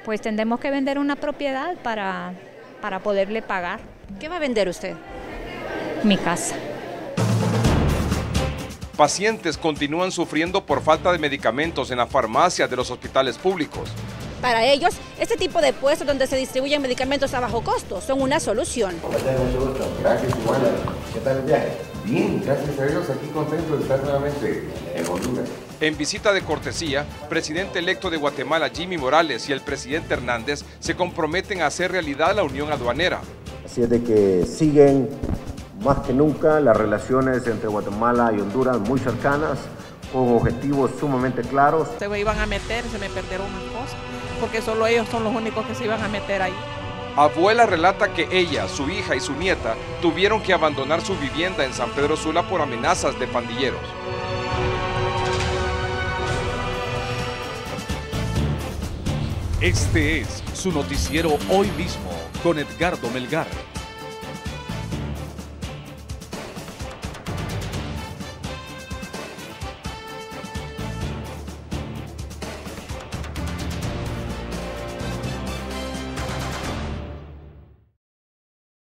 Pues tendremos que vender una propiedad para poderle pagar. ¿Qué va a vender usted? Mi casa. Pacientes continúan sufriendo por falta de medicamentos en las farmacias de los hospitales públicos. Para ellos, este tipo de puestos donde se distribuyen medicamentos a bajo costo son una solución. Gracias, igual. ¿Qué tal el viaje? Bien, gracias a Dios, aquí contento de estar nuevamente en Honduras. En visita de cortesía, presidente electo de Guatemala Jimmy Morales y el presidente Hernández se comprometen a hacer realidad la unión aduanera. Así es de que siguen más que nunca las relaciones entre Guatemala y Honduras muy cercanas, con objetivos sumamente claros. Se me iban a meter, se me perdieron unas cosas, porque solo ellos son los únicos que se iban a meter ahí. Abuela relata que ella, su hija y su nieta tuvieron que abandonar su vivienda en San Pedro Sula por amenazas de pandilleros. Este es su noticiero Hoy Mismo con Edgardo Melgar.